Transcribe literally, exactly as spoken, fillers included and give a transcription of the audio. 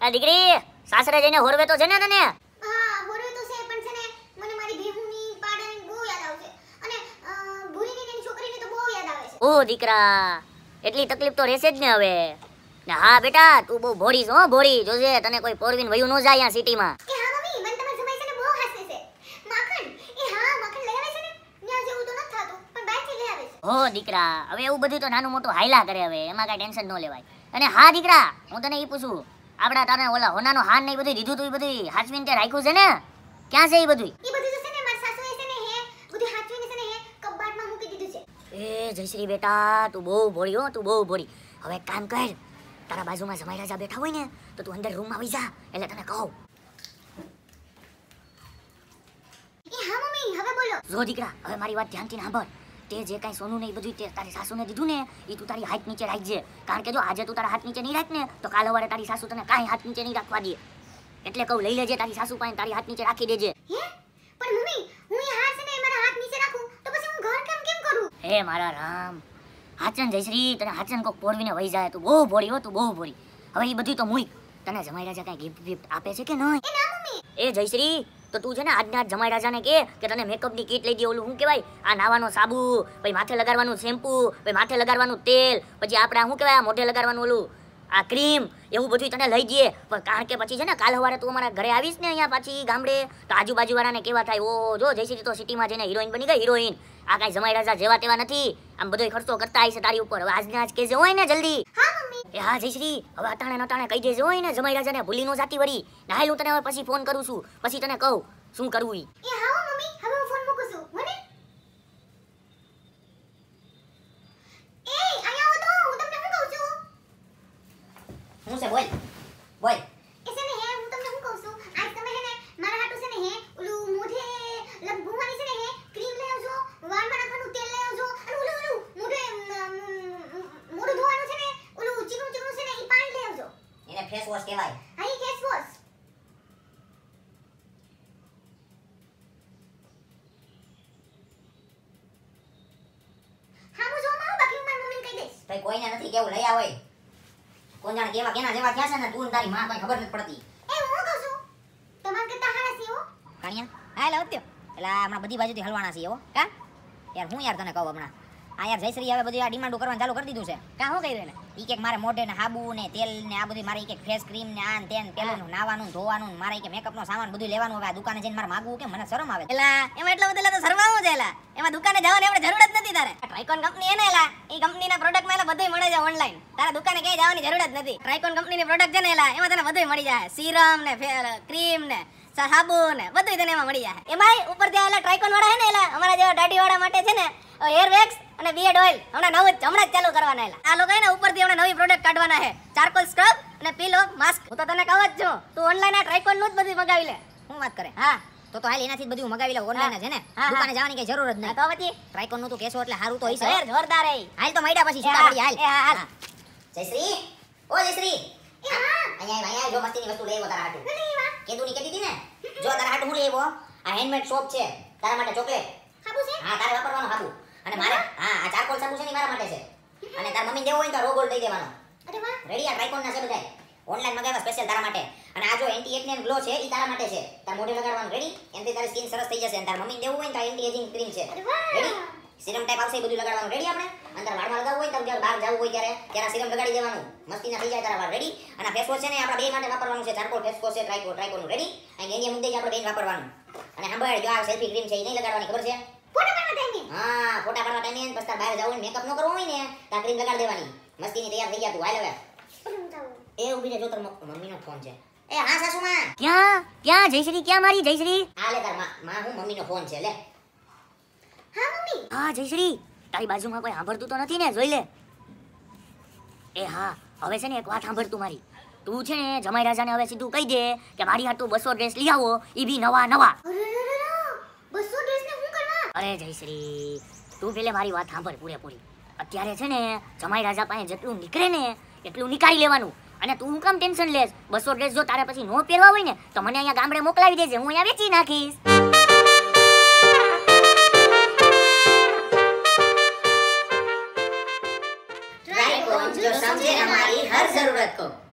આ દીકરી સાસરે જઈને હોરવે તો છે ને તને? હા હોરવે તો છે પણ છે ને મને મારી ભેહુની પાડાની બહુ યાદ આવશે અને ભૂરીની એની છોકરીની તો બહુ યાદ આવે છે. ઓ દીકરા એટલી તકલીફ તો રહેશે જ ને હવે. ને હા બેટા તું બહુ ભોળી છો હો ભોળી. જોજે તને કોઈ પોરવીન વયું ન જાય અહીંયા સિટીમાં. એ હા મમ્મી મને તમાર જમાઈ છે ને બહુ હાસે છે. માખણ એ હા માખણ લઈ આવે છે ને ન્યા જેવું તો ન થાતું પણ બહારથી લઈ આવે છે. હો દીકરા હવે એવું બધું તો નાનું મોટું હાયલા કરે હવે એમાં કાંઈ ટેન્શન ન લેવાય. અને હા દીકરા હું તને એ પૂછું આપડા તારે ઓલા હોનાનો હાન ને એ બધું દીધું તું એ બધું હાચવીને તે રાખ્યું છે ને? ક્યાં છે એ બધું? એ બધું તો છે ને માર સાસુએ છે ને હે બધું હાચવીને છે ને હે કબાટમાં મૂકી દીધું છે. એ જયશ્રી બેટા તું બહુ ભોળી હો તું બહુ ભોળી. હવે એક કામ કર તારા બાજુમાં જમાઈ રાજા બેઠા હોય ને તો તું અંદર રૂમમાં આવી જા એટલે તને કહું. એ હા મમ્મી હવે બોલો. જો દીકરા હવે મારી વાત ધ્યાનથી સાંભળ. તે જે કાંઈ સોનું ને એ બધું તે તારી સાસુને દીધું ને એ તું તારી હાથ નીચે રાખજે. કારણ કે જો આજે તું તારા હાથ નીચે નહીં રાખ ને તો કાલ સવારે તારી સાસુ તને કાંઈ હાથ નીચે નહીં રાખવા દે. એટલે કહું લઈ લેજે તારી સાસુ પાસે તારી હાથ નીચે રાખી દેજે. હે પણ મમ્મી હું એ હાથ છે ને મારા હાથ નીચે રાખું તો પછી હું ઘર કામ કેમ કરું? હે મારા રામ હાચન જયશ્રી તને હાચન કોક પોરવીને વહી જાય તું બહુ ભોળી હો તું બહુ ભોળી. હવે એ બધું તો મુઈ તને જમાઈ રાજા કાંઈ ગિફ્ટ ગિફ્ટ આપે છે કે નહીં? એ ના મમ્મી. એ જયશ્રી તો તું છે ને આજના આજ જમાઈ રાજાને કે કે તને મેકઅપની કીટ લઈ દે. ઓલું શું કહેવાય આ નાવાનો સાબુ પછી માથે લગાડવાનું શેમ્પુ પછી માથે લગાડવાનું તેલ પછી આપણે શું કહેવાય મોઢે લગાડવાનું ઓલું આ ક્રીમ એવું બધું તને લઈ જઈએ. પણ કારણ કે પછી છે ને કાલ સવારે તું અમારા ઘરે આવીશ ને અહીંયા પાછી ગામડે તો આજુબાજુવાળાને કેવા થાય ઓ જો જયશ્રી તો સિટીમાં જઈને હિરોઈન બની ગઈ હિરોઈન. આ કાંઈ જમાઈ રાજા જેવા તેવા નથી. આમ બધો ખર્ચો કરતા આવી છે તારી ઉપર. હવે આજને આજ કહેજે હોય ને જલ્દી. હા મમ્મી. એ હા જયશ્રી હવે અટાણે નટાણે કહી દેજે હોય ને જમાઈ રાજાને ભૂલી નો જાતી વળી. ના હું તને હવે પછી ફોન કરું છું પછી તને કહું શું કરવું ઈ. એ હા મમ્મી હવે હું ફોન મૂકું છું મને. એ અહીંયા આવો તો હું તમને શું કહું છું? હું છે બોલ બોલ. એ છે ને હે હું તમને શું કહું છું આજ તમે હે ને મારા હાટુ છે ને હે ઓલું મોઢે લગભુવાની છે ને હે ક્રીમ લઈ આવજો વાળમાં નાખવાનું તેલ લઈ આવજો અને ઓલું ઓલું મોઢે મોઢું ધોવાનું છે ને ઓલું ચીકણું ચીકણું છે ને એ પાણી લઈ આવજો. એને ફેસ વોશ કહેવાય. હા એ ફેસ વોશ. હા હું જોમાં આવું બાકી હું મારી મમ્મીને કહી દઈશ. ભાઈ કોઈને નથી કેવું લઈ આવે. કોણ જાણે કેવા કેના જેવા થયા છે ને તું તારી માં કઈ ખબર નથી પડતી. એ હું કહું છું તમાર કરતા હારા છે હો કાણિયા હા એટલે અત્યો એટલે હમણાં બધી બાજુથી હલવાના છીએ હો કા યાર હું યાર તને કહું હમણાં આ યાર જયશ્રી હવે બધી આ ડિમાન્ડો કરવાનું ચાલુ કરી દીધું છે કા શું કર્યું એને ઈ કે મારે મોઢે ને હાબુ ને તેલ ને આ બધી મારે ઈ કે ફેસ ક્રીમ ને આ ને તેન પેલું નાવાનું ધોવાનું મારે ઈ કે મેકઅપ નો સામાન બધું લેવાનું. હવે આ દુકાને જઈને મારે માગવું કે મને શરમ આવે. એલા એમાં એટલો બધો તો શરમાવું છે. એલા એમાં દુકાને જવાની આપણે જરૂર જ નથી તારે. ટ્રાઇકોન કંપની એને એલા ઈ કંપનીના પ્રોડક્ટ માં એલા બધું મળે છે ઓનલાઈન. તારે દુકાને ક્યાંય જવાની જરૂર જ નથી. ટ્રાઇકોન કંપનીની પ્રોડક્ટ છે ને એલા એમાં તને બધું મળી જાય. સીરમ ને ક્રીમ ને સાબુ ને બધું તને એમાં મળી જાય. એમાંય ઉપરથી આલા ટ્રાઇકોન વાળા હે ને એલા અમારા જેવા દાઢી વાળા માટે છે ને હેર વેક્સ અને બિયર્ડ ઓઇલ હમણાં નવું હમણાં જ ચાલુ કરવાના એલા. આ લોકો હે ને ઉપરથી હમણાં નવી પ્રોડક્ટ કાઢવાના છે ચારકોલ સ્ક્રબ અને પીલો માસ્ક. હું તો તને કહું જ છું તું ઓનલાઈન આ ટ્રાઇકોન નું જ બધું મગાવી લે. હું વાત કરે હા તો તો હાલ એનાથી જ બધું મગાવી લે ઓનલાઈન છે ને દુકાને જવાની કઈ જરૂર જ નહીં. તો પછી ટ્રાઇકોન નું તો કેસો એટલે સારું તો હઈ છે યાર જોરદાર હે. હાલ તો મૈડા પછી સીધા પડી હાલ. એ હા જયશ્રી ઓ જયશ્રી એ હા અહીંયા અહીંયા જો મસ્તીની વસ્તુ લઈ આવો તારા હાટુ. મને વાત કેદુની કહેતી હતી ને જો તારા હાટુ હું લઈ આવ્યો. આ હેન્ડમેડ સોપ છે તારા માટે ચોકલેટ. હાબુ છે હા તારે વાપરવાનું હાબુ. અને મારે હા આ ચારકોલ સાબુ છે ને મારા માટે છે. અને તાર મમ્મી દેવો હોય તો રોગોલ દઈ દેવાનો. અરે વાહ રેડી આ ટ્રાઇકોન ના છે બધાય ઓનલાઈન મગાવ્યા સ્પેશિયલ તારા માટે. અને આ જો એન્ટી એક્ને ગ્લો છે ઈ તારા માટે છે. તાર મોઢે લગાડવાનું રેડી એનથી તારી સ્કિન સરસ થઈ જશે. અને તાર મમ્મી દેવું હોય તો એન્ટી એજિંગ ક્રીમ છે અરે વાહ રેડી. સિરમ ટાઈપ આવશે બધું લગાડવાનું રેડી આપણે. અને તાર વાળમાં લગાવવું હોય તો જ્યારે બહાર જવું હોય ત્યારે ત્યારે સિરમ લગાડી દેવાનું મસ્તીના થઈ જાય તારા વાળ રેડી. અને ફેસ વોશ છે ને આપણા બે માટે વાપરવાનું છે. ચારકોલ ફેસ વોશ છે ટ્રાઇકો ટ્રાઇકોનું રેડી. અને એની મુદ્દે જ આપણે બે વાપરવાનું. અને સાંભળ જો આ સેલ્ફી ક્રીમ છે એ નહીં લગાડવાની ખબર છે? ફોટો પાડવા ટાઈમે હા ફોટા પાડવા ટાઈમે પછી તાર બહાર જવું મેકઅપ ન કરવો હોય ને તાર ક્રીમ લગાડી દેવાની મસ્તીની તૈયાર થઈ ગયા તું હાલ હવે. એ ઉભી રહે જો તાર મમ્મીનો ફોન છે. એ હા સાસુમાં ક્યાં ક્યાં જયશ્રી ક્યાં મારી જયશ્રી? આ લે તાર માં હું મમ્મીનો ફોન છે લે. હા મમ્મી હા જયશ્રી તારી બાજુમાં કોઈ સાંભળતું તો નથી ને જોઈ લે. એ હા હવે છે ને એક વાત સાંભળ તું મારી. તું છે ને જમાઈ રાજાને હવે સીધું કહી દે કે મારી હાટુ બસો ડ્રેસ લઈ આવો ઈ બી નવા નવા. બસો ડ્રેસ ને હું કરવા? અરે જયશ્રી તું પેલે મારી વાત સાંભળ પૂરેપૂરી. અત્યારે છે ને જમાઈ રાજા પાસે જેટલું નીકળે ને એટલું નીકાળી લેવાનું. અને તું હું કામ ટેન્શન લેસ? બસો ડ્રેસ જો તારે પછી નો પહેરવા હોય ને તો મને અહીંયા ગામડે મોકલાવી દેજે હું અહીંયા વેચી નાખીશ. ट्राइकोन जो समझे हमारी हर जरूरत को।